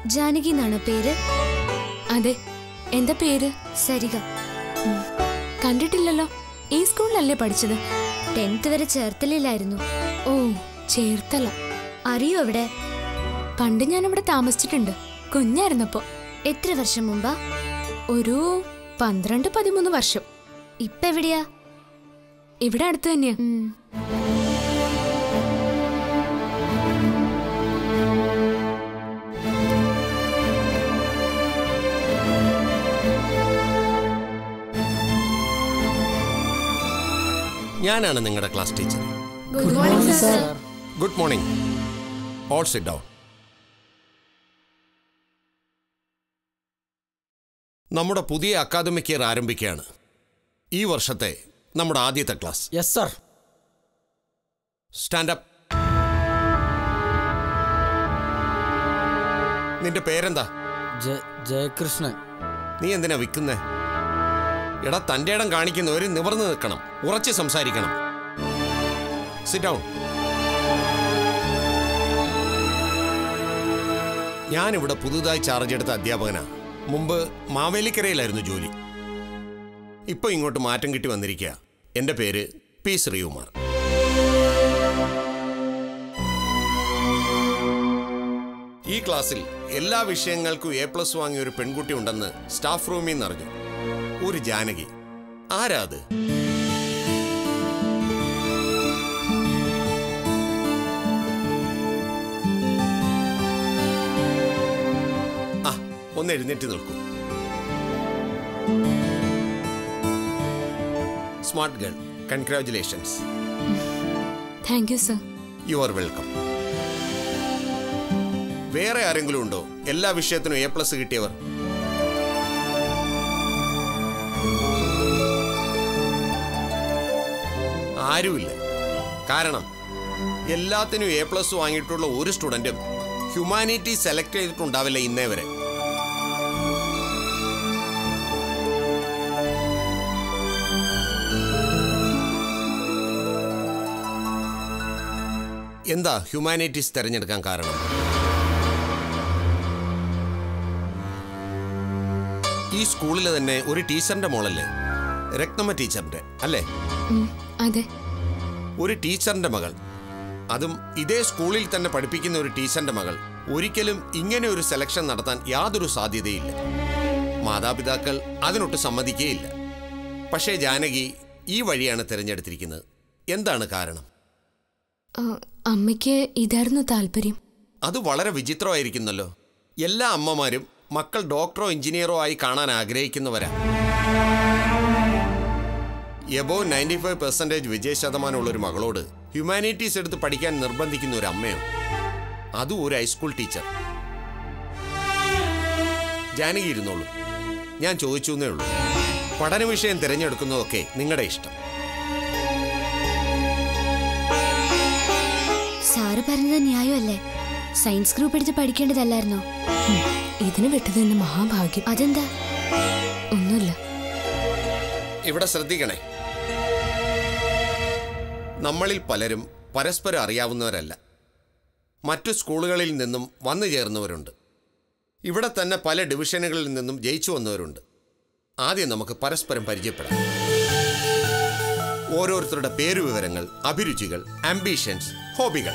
ജാനകി എന്നാണ് പേര്? അതെ. എന്താ പേര്? സരിക. കണ്ടിട്ടില്ലല്ലോ. ഈ സ്കൂളിലല്ലേ പഠിച്ചത്? 10th വരെ ചേർത്തലയിലായിരുന്നു. ഓ, ചേർത്തല. അറിയോ ഇവിടെ? പണ്ട് ഞാൻ ഇവിടെ താമസിച്ചിട്ടുണ്ട്, കുഞ്ഞായിരുന്നപ്പോ. എത്ര വർഷം മുമ്പാ? ഒരു 12-13 വർഷം. ഇപ്പൊ എവിടെയാ? ഇവിടെ അടുത്ത് തന്നെയാ. ഞാനാണ് നിങ്ങളുടെ class teacher. Good morning sir. Good morning. All sit down. നമ്മുടെ പുതിയ അക്കാദമിക് ഇയർ ആരംഭിക്കുകയാണ്. ഈ വർഷത്തെ നമ്മുടെ ആദ്യത്തെ class. Yes sir. Stand up. നിന്റെ പേരെന്താ? ജയകൃഷ്ണൻ. നീ എന്തിനാ വിൽക്കുന്നേ? എടാ, തൻ്റെ ഇടം കാണിക്കുന്നവർ നിവർന്നു നിൽക്കണം, ഉറച്ച് സംസാരിക്കണം. Sit down. ഞാനിവിടെ പുതുതായി ചാർജ് എടുത്ത അധ്യാപകനാണ്. മുമ്പ് മാവേലിക്കരയിലായിരുന്നു ജോലി. ഇപ്പോൾ ഇങ്ങോട്ട് മാറ്റം കിട്ടി വന്നിരിക്കുക. എൻ്റെ പേര് പി ശ്രീകുമാർ. ഈ ക്ലാസ്സിൽ എല്ലാ വിഷയങ്ങൾക്കും A+ വാങ്ങിയ ഒരു പെൺകുട്ടി ഉണ്ടെന്ന് സ്റ്റാഫ് റൂമിൽ നിന്ന് അറിഞ്ഞു. ഒരു ജാനകി. ആരാ അത്? ആ, ഒന്ന് എഴുന്നേറ്റ് നിൽക്കൂ. Smart girl. Congratulations. Thank you sir. You are welcome. വേറെ ആരെങ്കിലും ഉണ്ടോ എല്ലാ വിഷയത്തിനും A+ കിട്ടിയവർ? ആരുമില്ല. കാരണം എല്ലാത്തിനും A+ വാങ്ങിയിട്ടുള്ള ഒരു സ്റ്റുഡൻറ്റും ഹ്യൂമാനിറ്റി സെലക്ട് ചെയ്തിട്ടുണ്ടാവില്ല ഇന്നേ വരെ. എന്താ ഹ്യൂമാനിറ്റീസ് തിരഞ്ഞെടുക്കാൻ കാരണം? ഈ സ്കൂളിൽ തന്നെ ഒരു ടീച്ചറിന്റെ മോളല്ലേ? രത്നമ്മ ടീച്ചറിന്റെ അല്ലേ? അതെ. ഒരു ടീച്ചറിന്റെ മകൾ, അതും ഇതേ സ്കൂളിൽ തന്നെ പഠിപ്പിക്കുന്ന ഒരു ടീച്ചറിന്റെ മകൾ, ഒരിക്കലും ഇങ്ങനെ ഒരു സെലക്ഷൻ നടത്താൻ യാതൊരു സാധ്യതയില്ല. മാതാപിതാക്കൾ അതിനൊട്ട് സമ്മതിക്കുകയില്ല. പക്ഷേ ജാനകി ഈ വഴിയാണ് തിരഞ്ഞെടുത്തിരിക്കുന്നത്. എന്താണ് കാരണം? അമ്മയ്ക്ക് ഇതായിരുന്നു താല്പര്യം. അത് വളരെ വിചിത്രമായിരിക്കുന്നല്ലോ. എല്ലാ അമ്മമാരും മക്കൾ ഡോക്ടറോ എഞ്ചിനീയറോ ആയി കാണാൻ ആഗ്രഹിക്കുന്നവരാ. എബോവ് 95% വിജയ ശതമാനമുള്ള ഒരു മകളോട് ഹ്യൂമാനിറ്റീസ് എടുത്ത് പഠിക്കാൻ നിർബന്ധിക്കുന്ന ഒരു അമ്മയോ, അതും ഒരു ഹൈസ്കൂൾ ടീച്ചർ. ജാനകി ഇരുന്നോളൂ, ഞാൻ ചോദിച്ചു എന്നേ ഉള്ളൂ. പഠന വിഷയം തിരഞ്ഞെടുക്കുന്നതൊക്കെ നിങ്ങളുടെ ഇഷ്ടം. സാറ് പറഞ്ഞത് ന്യായമല്ലേ? സയൻസ് ഗ്രൂപ്പ് എടുത്ത് പഠിക്കേണ്ടതല്ലായിരുന്നോ? ഇതിന് വിട്ടത് തന്നെ മഹാഭാഗ്യം. അതെന്താ? ഒന്നുമില്ല. ഇവിടെ ശ്രദ്ധിക്കണേ. നമ്മളിൽ പലരും പരസ്പരം അറിയാവുന്നവരല്ല. മറ്റു സ്കൂളുകളിൽ നിന്നും വന്നു ചേർന്നവരുണ്ട്. ഇവിടെ തന്നെ പല ഡിവിഷനുകളിൽ നിന്നും ജയിച്ചു വന്നവരുണ്ട്. ആദ്യം നമുക്ക് പരസ്പരം പരിചയപ്പെടാം. ഓരോരുത്തരുടെ പേരുവിവരങ്ങൾ, അഭിരുചികൾ, ആംബിഷൻസ്, ഹോബികൾ.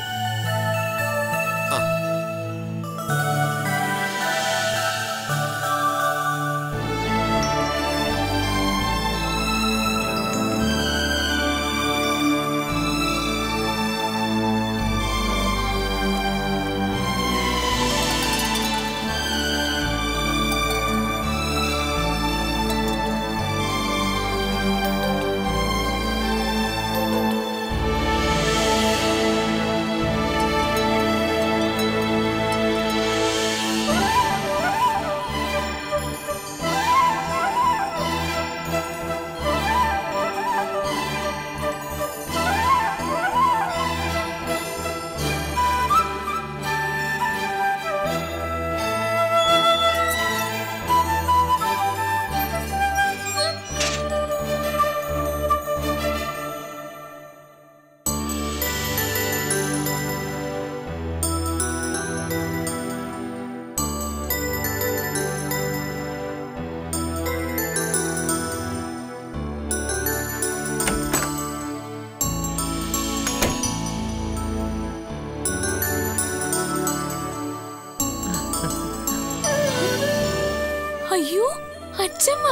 അച്ഛമ്മ.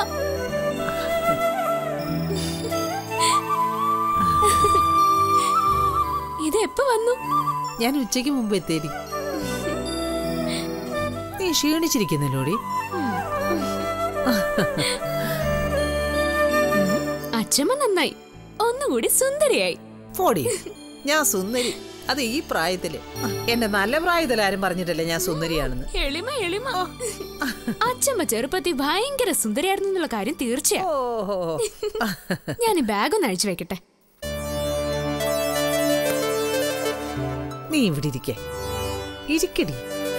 ഇത് എപ്പോ വന്നു? ഞാൻ ഉച്ചയ്ക്ക് മുമ്പ് എത്തേരി. നീ ക്ഷീണിച്ചിരിക്കുന്നല്ലോടി. അച്ഛമ്മ നന്നായി, ഒന്നുകൂടി സുന്ദരിയായി. പോടി, ഞാൻ സുന്ദരി. അത് ഈ പ്രായത്തില്. എന്റെ നല്ല പ്രായത്തിൽ ആരും പറഞ്ഞിട്ടല്ലേ ഞാൻ സുന്ദരിയാണെന്ന്. എളിമ എളിമ. അച്ഛമ്മ ചെറുപ്പത്തിൽ ഭയങ്കര സുന്ദരിയായിരുന്നു എന്നുള്ള കാര്യം തീർച്ചയായും. ഓഹോ, ഞാൻ ഈ ബാഗ് ഒന്ന് അഴിച്ചു വെക്കട്ടെ. നീ ഇവിടെ ഇരിക്കടി.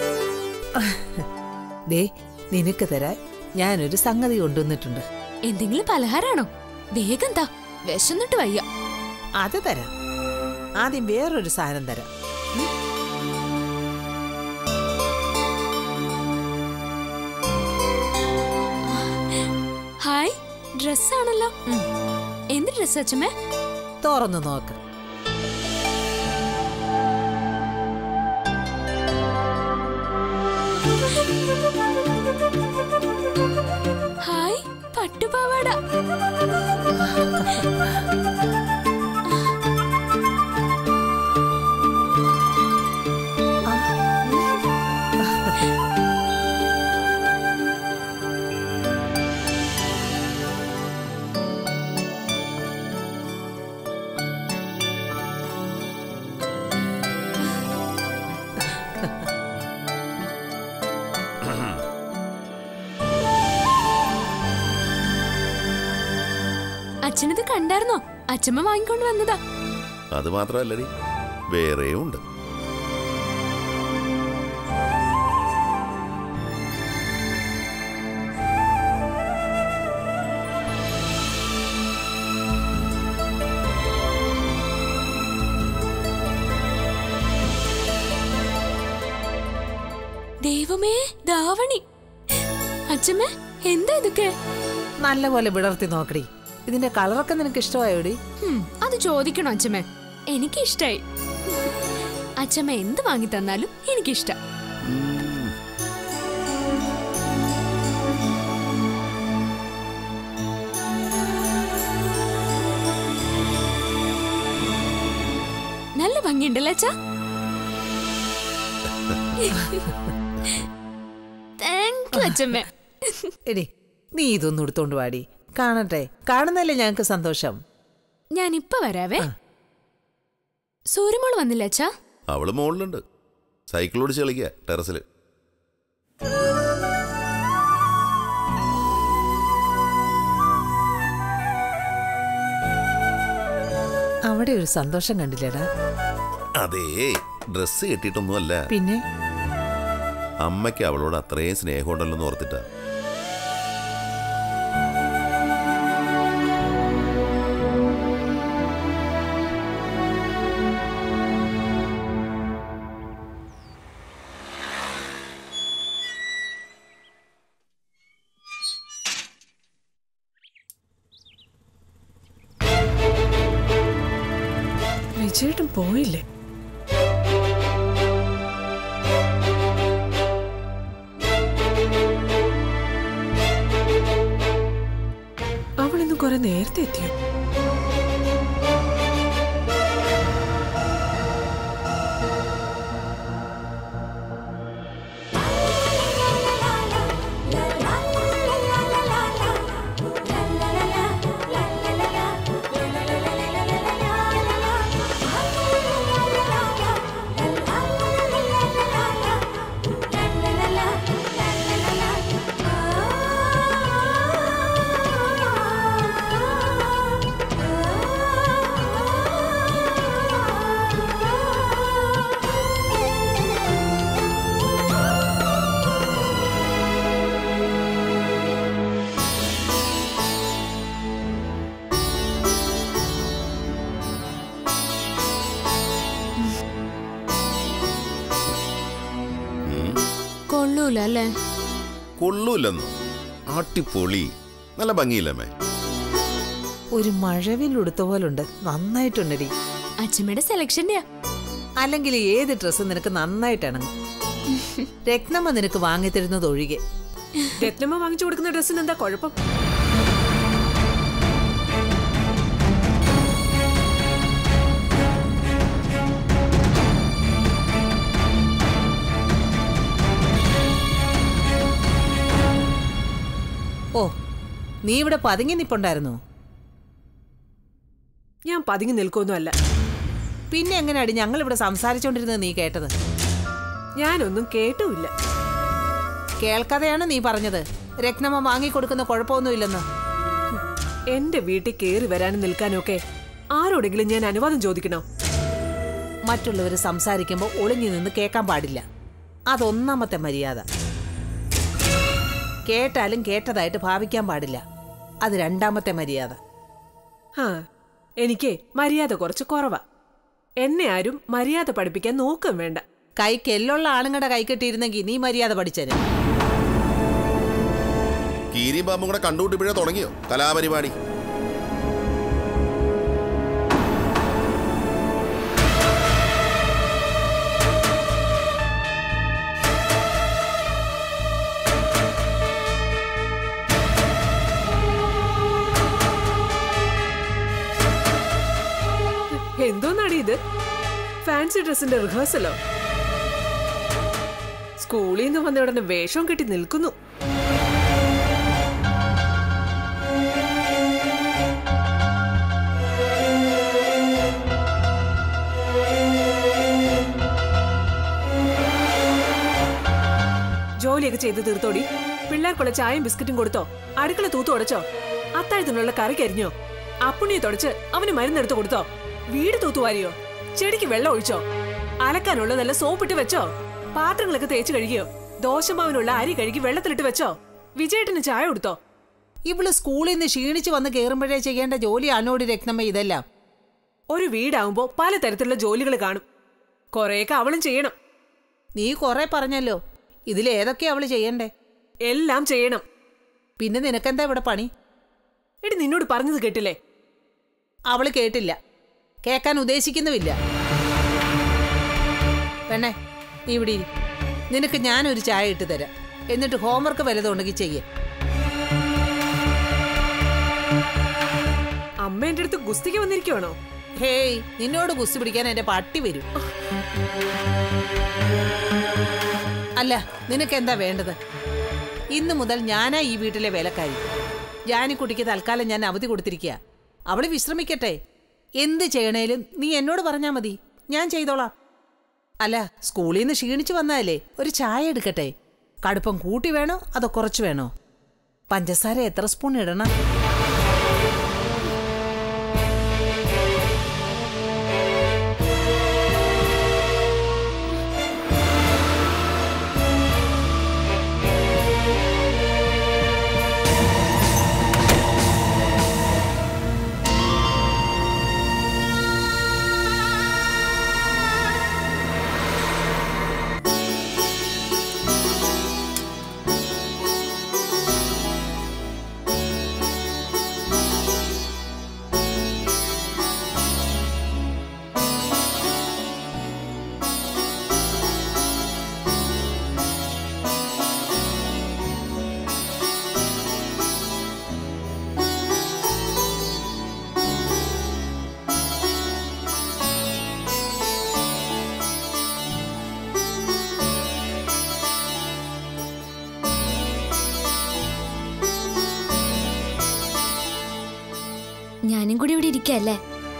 ദേ, നിനക്ക് തരാൻ ഞാനൊരു സംഗതി കൊണ്ടുവന്നിട്ടുണ്ട്. എന്തെങ്കിലും പലഹാരാണോ? വേഗം താ, വിശന്നിട്ട് വയ്യ. അത് തരാം. ആദ്യം വേറൊരു സാധനം തരാം. ഹായ്, ഡ്രസ്സാണല്ലോ. എന്ത് ഡ്രസ് അച്ഛമ്മേ? തുറന്നു നോക്ക്. ഹായ്, പട്ടുപാവാട. അച്ഛനത് കണ്ടായിരുന്നോ? അച്ഛമ്മ വാങ്ങിക്കൊണ്ട് വന്നതാ. അത് മാത്രമല്ലടി, വേറെയും ഉണ്ട്. ദൈവമേ, ധാവണി. അച്ഛമ്മ, എന്താ ഇതൊക്കെ? നല്ല പോലെ വിടർത്തി നോക്കടി. ഇതിന്റെ കളറൊക്കെ നിനക്ക് ഇഷ്ടമായോടി? അത് ചോദിക്കണോ അച്ഛമ്മ? എനിക്ക് ഇഷ്ടായി. അച്ഛമ്മ എന്ത് വാങ്ങി തന്നാലും എനിക്കിഷ്ടം. നല്ല ഭംഗിയുണ്ടല്ലോ അച്ഛാ. താങ്ക് യു അച്ഛമ്മ. എടി, നീ ഇതൊന്നും എടുത്തോണ്ട് വാടി, കാണട്ടെ. കാണുന്നല്ലേ ഞങ്ങക്ക് സന്തോഷം. ഞാനിപ്പ വരാവേ. സൂര്യമോള് വന്നില്ല അച്ഛാ? അവള് മുകളിലുണ്ട്, സൈക്കിൾ ഓടിച്ച് കളിക്കുക ടെറസില്. അവിടെ ഒരു സന്തോഷം കണ്ടില്ലേടാ? അതേ, ഡ്രസ്സ് കെട്ടിയിട്ടൊന്നുമല്ല. പിന്നെ അമ്മയ്ക്ക് അവളോട് അത്രയും സ്നേഹമുണ്ടല്ലോ ഓർത്തിട്ടാ. വിജയേട്ടൻ പോയില്ലേ? അവളിന്ന് കുറെ നേരത്തെ എത്തിയോ? കൊള്ളൂലല്ലേ? കൊള്ളൂല്ലെന്നോ? ആട്ടിപ്പൊളി, നല്ല ഭംഗിയില്ലമ്മേ. ഒരു മഴവിൽ ഉടുത്ത പോലുണ്ട്. നന്നായിട്ടുണ്ടടി. അച്ഛമ്മയുടെ സെലക്ഷന്റെയാ. അല്ലെങ്കിൽ ഏത് ഡ്രസ്സ് നിനക്ക് നന്നായിട്ടാണ്. രത്നമ്മ നിനക്ക് വാങ്ങിത്തരുന്നത് ഒഴികെ രത്നമ്മ വാങ്ങിച്ചു കൊടുക്കുന്ന ഡ്രസ്സിന് എന്താ കുഴപ്പം? ഓ, നീ ഇവിടെ പതുങ്ങി നിപ്പുണ്ടായിരുന്നോ? ഞാൻ പതുങ്ങി നിൽക്കൊന്നുമല്ല. പിന്നെ എങ്ങനെയാടി ഞങ്ങൾ ഇവിടെ സംസാരിച്ചോണ്ടിരുന്നത് നീ കേട്ടത്? ഞാനൊന്നും കേട്ടുമില്ല. കേൾക്കാതെയാണ് നീ പറഞ്ഞത് രത്നമ്മ വാങ്ങിക്കൊടുക്കുന്ന കുഴപ്പമൊന്നുമില്ലെന്ന്. എന്റെ വീട്ടിൽ കയറി വരാനും നിൽക്കാനും ഒക്കെ ആരോടെങ്കിലും ഞാൻ അനുവാദം ചോദിക്കണോ? മറ്റുള്ളവർ സംസാരിക്കുമ്പോൾ ഒളിഞ്ഞു നിന്ന് കേൾക്കാൻ പാടില്ല. അതൊന്നാമത്തെ മര്യാദ. കേട്ടാലും കേട്ടതായിട്ട് ഭാവിക്കാൻ പാടില്ല. അത് രണ്ടാമത്തെ മര്യാദ. എനിക്ക് മര്യാദ കുറച്ച് കുറവാ. എന്നെ ആരും മര്യാദ പഠിപ്പിക്കാൻ നോക്കും വേണ്ട. കൈക്കെല്ലുള്ള ആണുങ്ങളുടെ കൈ കെട്ടിയിരുന്നെങ്കിൽ നീ മര്യാദ പഠിച്ചേനെ. കീരിയും പാമ്പും കൂടെ കണ്ടുകൂട്ടിപ്പിഴ തുടങ്ങിയോ കലാപരിപാടി? എന്തോന്നാടി ഇത്? ഫാൻസി ഡ്രസ്സിന്റെ റിഹേഴ്സലോ? സ്കൂളിൽ നിന്ന് വന്ന ഉടനെ വേഷം കെട്ടി നിൽക്കുന്നു. ജോലിയൊക്കെ ചെയ്ത് തീർത്തോടി. പിള്ളേർക്കുള്ള ചായയും ബിസ്ക്കറ്റും കൊടുത്തോ? അടുക്കള തൂത്തു ഉടച്ചോ? അത്താഴത്തിനുള്ള കറി കരിഞ്ഞോ? അപ്പുണ്ണിയെ തുടച്ച് അവന് മരുന്നെടുത്ത് കൊടുത്തോ? വീട് തൂത്തുവാരിയോ? ചെടിക്ക് വെള്ളം ഒഴിച്ചോ? അലക്കാനുള്ളതെല്ലാം സോപ്പിട്ട് വെച്ചോ? പാത്രങ്ങളൊക്കെ തേച്ച് കഴുകിയോ? ദോശമാവിനുള്ള അരി കഴുകി വെള്ളത്തിലിട്ട് വെച്ചോ? വിജയേട്ടന് ചായ കൊടുത്തോ? ഇവള് സ്കൂളിൽ നിന്ന് ക്ഷീണിച്ച് വന്ന് കയറുമ്പോഴേ ചെയ്യേണ്ട ജോലിയാണോടി രത്നമ്മ ഇതെല്ലാം? ഒരു വീടാവുമ്പോ പലതരത്തിലുള്ള ജോലികൾ കാണും. കൊറേയൊക്കെ അവളും ചെയ്യണം. നീ കൊറേ പറഞ്ഞല്ലോ. ഇതിലേതൊക്കെയാ അവള് ചെയ്യണ്ടേ? എല്ലാം ചെയ്യണം. പിന്നെ നിനക്കെന്താ ഇവിടെ പണി? എടി, നിന്നോട് പറഞ്ഞത് കേട്ടില്ലേ? അവള് കേട്ടില്ല, കേൾക്കാൻ ഉദ്ദേശിക്കുന്നുമില്ല. പെണ്ണേ, നീ ഇവിടെ ഇരി. നിനക്ക് ഞാനൊരു ചായ ഇട്ട് തരാം. എന്നിട്ട് ഹോംവർക്ക് വല്ലതുണ്ടെങ്കിൽ ചെയ്യേ. അമ്മ എന്റെ അടുത്ത് ഗുസ്തിക്ക് വന്നിരിക്കുവാണോ? ഹേയ്, നിന്നോട് ഗുസ്തി പിടിക്കാൻ എന്റെ പട്ടി വരും. അല്ല, നിനക്കെന്താ വേണ്ടത്? ഇന്നു മുതൽ ഞാനാ ഈ വീട്ടിലെ വേലക്കാരി. ജാനിക്കുട്ടിക്ക് തൽക്കാലം ഞാൻ അവധി കൊടുത്തിരിക്കുക. അവള് വിശ്രമിക്കട്ടെ. എന്ത് ചെയ്യണേലും നീ എന്നോട് പറഞ്ഞാ മതി, ഞാൻ ചെയ്തോളാം. അല്ല, സ്കൂളിൽ നിന്ന് ക്ഷീണിച്ചു വന്നാലേ ഒരു ചായ എടുക്കട്ടെ. കടുപ്പം കൂട്ടി വേണോ അതോ കുറച്ച് വേണോ? പഞ്ചസാര എത്ര സ്പൂൺ ഇടണം? ഞാനും കൂടി ഇവിടെ ഇരിക്കല്ലേ?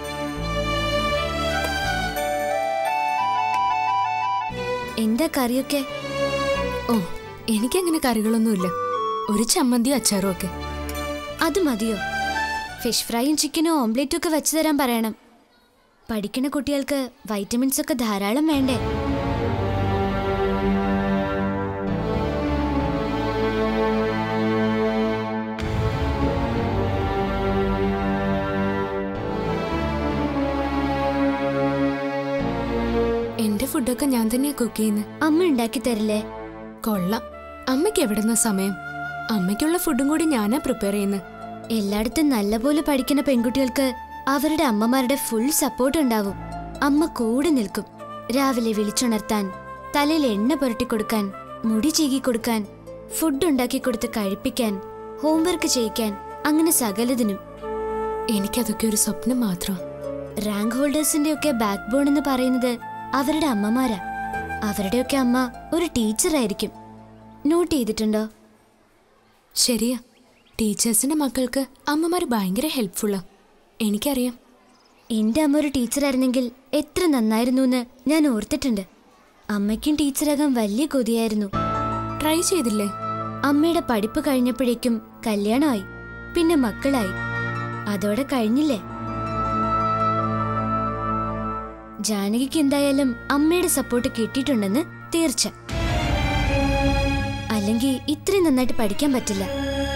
എന്താ കറിയൊക്കെ? ഓ, എനിക്കങ്ങനെ കറികളൊന്നുമില്ല. ഒരു ചമ്മന്തിയും അച്ചാറും ഒക്കെ. അത് മതിയോ? ഫിഷ് ഫ്രൈയും ചിക്കനും ഓംലെറ്റും ഒക്കെ വെച്ചു തരാൻ പറയണം. പഠിക്കുന്ന കുട്ടികൾക്ക് വൈറ്റമിൻസ് ഒക്കെ ധാരാളം വേണ്ടേ? എന്റെ ഫുഡൊക്കെ ഞാൻ തന്നെയാ കുക്ക് ചെയ്യുന്നത്. അമ്മ ഉണ്ടാക്കി തരില്ലേ? കൊള്ളാം. അമ്മയ്ക്ക് എവിടുന്ന സമയം? അമ്മയ്ക്കുള്ള ഫുഡും കൂടി ഞാനാ പ്രിപ്പയർ ചെയ്യുന്നത്. എല്ലായിടത്തും നല്ലപോലെ പഠിക്കുന്ന പെൺകുട്ടികൾക്ക് അവരുടെ അമ്മമാരുടെ ഫുൾ സപ്പോർട്ട് ഉണ്ടാവും. അമ്മ കൂടെ നിൽക്കും. രാവിലെ വിളിച്ചുണർത്താൻ, തലയിൽ എണ്ണ പുരട്ടി കൊടുക്കാൻ, മുടി ചീകി കൊടുക്കാൻ, ഫുഡ് ഉണ്ടാക്കി കൊടുത്ത് കഴിപ്പിക്കാൻ, ഹോംവർക്ക് ചെയ്യിക്കാൻ, അങ്ങനെ സകലതിനും. എനിക്കതൊക്കെ ഒരു സ്വപ്നം മാത്രം. റാങ്ക് ഹോൾഡേഴ്സിന്റെ ഒക്കെ ബാക്ക് ബോൺ എന്ന് പറയുന്നത് അവരുടെ അമ്മമാരാ. അവരുടെയൊക്കെ അമ്മ ഒരു ടീച്ചറായിരിക്കും. നോട്ട് ചെയ്തിട്ടുണ്ടോ? ശരിയാ, ടീച്ചേഴ്സിന്റെ മക്കൾക്ക് അമ്മമാർ ഭയങ്കര ഹെൽപ്ഫുള്ളാ. എനിക്കറിയാം. എന്റെ അമ്മ ഒരു ടീച്ചറായിരുന്നെങ്കിൽ എത്ര നന്നായിരുന്നു എന്ന് ഞാൻ ഓർത്തിട്ടുണ്ട്. അമ്മയ്ക്കും ടീച്ചറാകാൻ വലിയ കൊതിയായിരുന്നു. ട്രൈ ചെയ്തില്ലേ? അമ്മയുടെ പഠിപ്പ് കഴിഞ്ഞപ്പോഴേക്കും കല്യാണമായി, പിന്നെ മക്കളായി. അതോടെ കഴിഞ്ഞില്ലേ? ജാനകിക്ക് എന്തായാലും അമ്മയുടെ സപ്പോർട്ട് കിട്ടിയിട്ടുണ്ടെന്ന് തീർച്ച. അല്ലെങ്കിൽ ഇത്രയും നന്നായിട്ട് പഠിക്കാൻ പറ്റില്ല.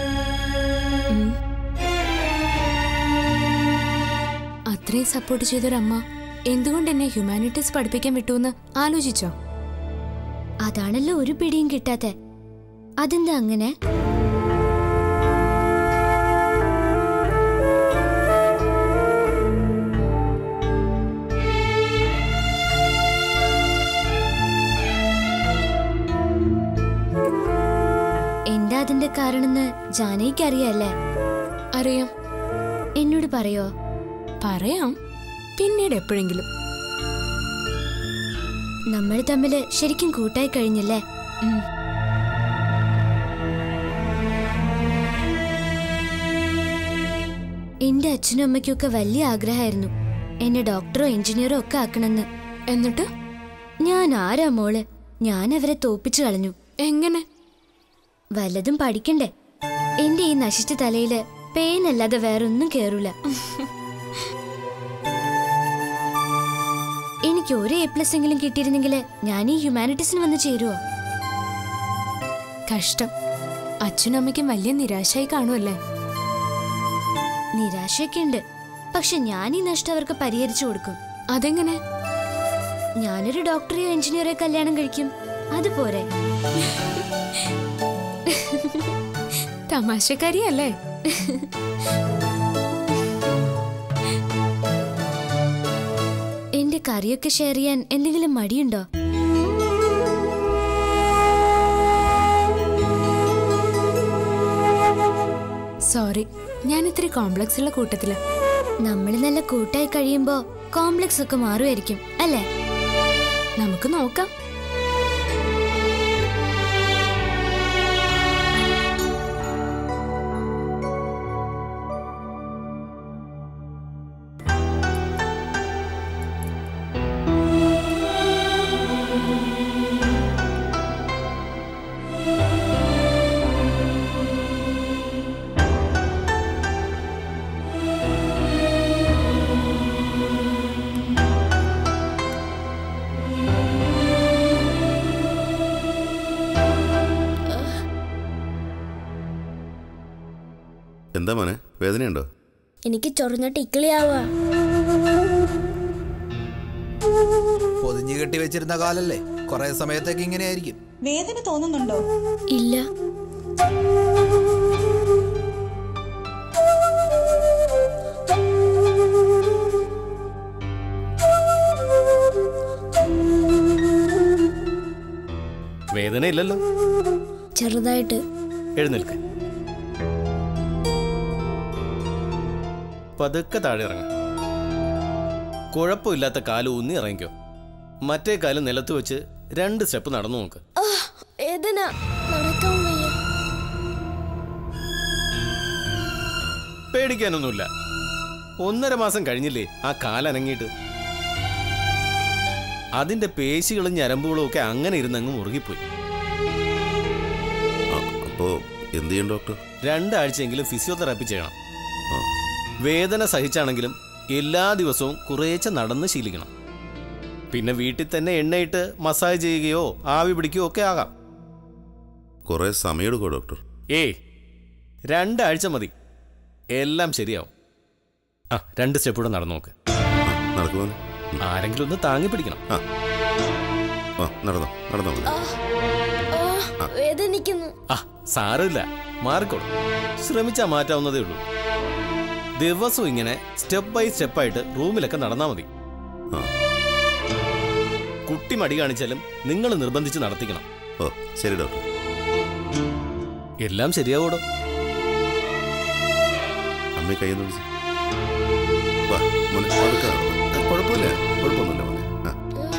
അത്രയും സപ്പോർട്ട് ചെയ്തൊരമ്മ എന്തുകൊണ്ട് എന്നെ ഹ്യൂമാനിറ്റീസ് പഠിപ്പിക്കാൻ വിട്ടുവെന്ന് ആലോചിച്ചോ? അതാണല്ലോ ഒരു പിടിയും കിട്ടാത്തെ. അതെന്താ അങ്ങനെ? എന്താ അതിന്റെ കാരണമെന്ന് ജാനകിക്ക് അറിയാല്ലേ? അറിയാം. എന്നോട് പറയോ? പറയാം, പിന്നീട് എപ്പോഴെങ്കിലും. നമ്മൾ തമ്മില് ശരിക്കും കൂട്ടായി കഴിഞ്ഞില്ലേ? എന്റെ അച്ഛനും അമ്മയ്ക്കൊക്കെ വലിയ ആഗ്രഹമായിരുന്നു എന്നെ ഡോക്ടറോ എഞ്ചിനീയറോ ഒക്കെ ആക്കണമെന്ന്. എന്നിട്ട് ഞാൻ ആരാ മോള്? ഞാൻ അവരെ തോപ്പിച്ചു കളഞ്ഞു. എങ്ങനെ? വല്ലതും പഠിക്കണ്ടേ? എന്റെ ഈ നശിച്ച തലയില് പേനല്ലാതെ വേറൊന്നും കേറൂല. എനിക്ക് ഒരു A+ എങ്കിലും കിട്ടിയിരുന്നെങ്കിൽ ഞാൻ ഈ ഹ്യൂമാനിറ്റീസിന് വന്ന് ചേരുവോ? കഷ്ടം. അച്ഛനും അമ്മയ്ക്കും വലിയ നിരാശയായി കാണുമല്ലേ? നിരാശയൊക്കെ ഉണ്ട്, പക്ഷെ ഞാൻ ഈ നഷ്ടം അവർക്ക് പരിഹരിച്ചു കൊടുക്കും. അതെങ്ങനെ? ഞാനൊരു ഡോക്ടറെയോ എഞ്ചിനീയറെയോ കല്യാണം കഴിക്കും. അതുപോരെ? തമാശക്കാരിയല്ലേ? എന്റെ കറിയൊക്കെ ഷെയർ ചെയ്യാൻ എന്തെങ്കിലും മടിയുണ്ടോ? സോറി, ഞാൻ ഇത്തിരി കോംപ്ലക്സ് ഉള്ള കൂട്ടത്തില. നമ്മൾ നല്ല കൂട്ടായി കഴിയുമ്പോ കോംപ്ലക്സ് ഒക്കെ മാറുമായിരിക്കും അല്ലേ? നമുക്ക് നോക്കാം. എന്താ മോനെ, വേദനയുണ്ടോ? എനിക്ക് ചൊറിഞ്ഞിട്ട് ഇക്കിളിയാവാ. പൊതിഞ്ഞു കെട്ടി വെച്ചിരുന്ന കാലല്ലേ, കുറെ സമയത്തേക്ക് ഇങ്ങനെയായിരിക്കും. വേദന തോന്നുന്നുണ്ടോ? ഇല്ല. വേദന ഇല്ലല്ലോ? ചെറുതായിട്ട്. എഴുന്നേൽക്ക്, പതുക്കെ താഴെ ഇറങ്ങാം. കുഴപ്പമില്ലാത്ത കാല് ഊന്നി ഇറങ്ങിക്കോ. മറ്റേ കാല് നിലത്ത് വെച്ച് 2 സ്റ്റെപ്പ് നടന്നു നോക്ക്. പേടിക്കാനൊന്നുമില്ല. 1.5 മാസം കഴിഞ്ഞില്ലേ ആ കാലനങ്ങിയിട്ട്. അതിന്റെ പേശികളും ഞരമ്പുകളും ഒക്കെ അങ്ങനെ ഇരുന്നങ്ങ് മുറുകിപ്പോയി. അപ്പോ എന്ത് ചെയ്യും ഡോക്ടർ? 2 ആഴ്ചയെങ്കിലും ഫിസിയോതെറാപ്പി ചെയ്യണം. വേദന സഹിച്ചാണെങ്കിലും എല്ലാ ദിവസവും കുറേശ്ശെ നടന്ന് ശീലിക്കണം. പിന്നെ വീട്ടിൽ തന്നെ എണ്ണയിട്ട് മസാജ് ചെയ്യുകയോ ആവി പിടിക്കുകയോ ഒക്കെ ആകാം. കുറെ സമയം എടുക്കുമോ ഡോക്ടർ? 2 ആഴ്ച മതി, എല്ലാം ശരിയാവും. 2 സ്റ്റെപ്പ് കൂടെ നടന്നു നോക്ക്. നടക്കുമോ? ആരെങ്കിലും ഒന്ന് താങ്ങി പിടിക്കണം. നടന്നോ നടന്നോ. സാരമില്ല, മാറിക്കോളും. ശ്രമിച്ചാൽ മാറ്റാവുന്നതേ ഉള്ളൂ. ദിവസവും ഇങ്ങനെ സ്റ്റെപ്പ് ബൈ സ്റ്റെപ്പായിട്ട് റൂമിലൊക്കെ നടന്നാൽ മതി. കുട്ടി മടി കാണിച്ചാലും നിങ്ങൾ നിർബന്ധിച്ച് നടത്തിക്കണം. ശരി ഡോക്ടർ. എല്ലാം ശരിയാവൂടോ. അമ്മ കയ്യിൽ നിന്ന് വാ മോനെ, അതൊക്കെ കുഴപ്പമില്ല, കുഴപ്പമൊന്നുമില്ല മോനെ. ആ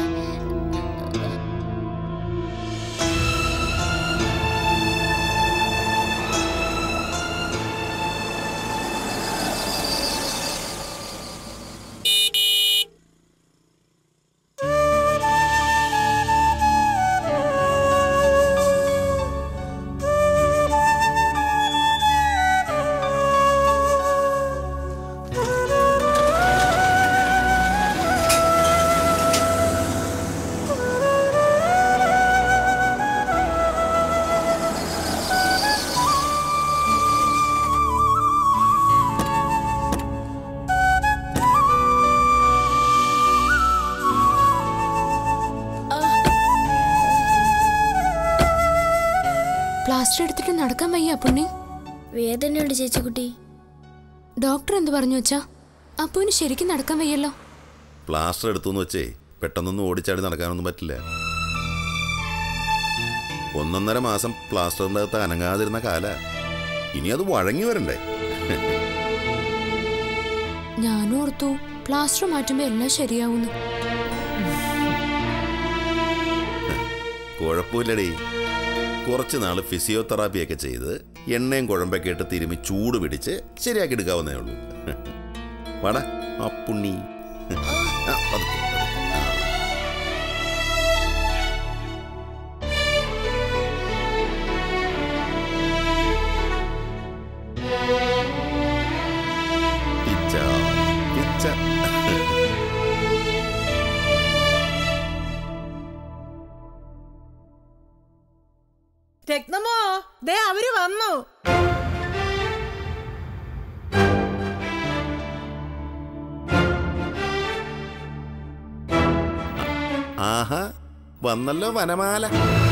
പ്ലാസ്റ്റർ എടുത്തിട്ട് നടക്കാൻ വയ്യ അപ്പുണ്ണി. വേദനയുണ്ട് ചേച്ചിക്കുട്ടി. ഡോക്ടർ എന്ത് പറഞ്ഞു വെച്ചാ? അപ്പുവിന് ശരിക്കും നടക്കാൻ വയ്യല്ലോ. പ്ലാസ്റ്റർ എടുത്തുന്ന് വെച്ചേ പെട്ടെന്നൊന്നും ഓടിച്ചാടി നടക്കാനൊന്നും പറ്റില്ല. 1.5 മാസം പ്ലാസ്റ്ററിൻ്റെ അകത്ത് അനങ്ങാതിരുന്ന കാല, ഇനി അത് വഴങ്ങി വരണ്ടേ? ഞാനും ഓർത്തു പ്ലാസ്റ്റർ മാറ്റുമ്പോ എല്ലാം ശരിയാവുന്നു. കുഴപ്പമില്ലടേ, കുറച്ച് നാൾ ഫിസിയോതെറാപ്പിയൊക്കെ ചെയ്ത് എണ്ണയും കുഴമ്പൊക്കെ ഇട്ട് തിരുമ്മി ചൂട് പിടിച്ച് ശരിയാക്കി എടുക്കാവുന്നേ ഉള്ളൂ. വാടാ അപ്പുണ്ണി. രത്നമോ, ദേ അവര് വന്നു. ആഹാ, വന്നല്ലോ വനമാല.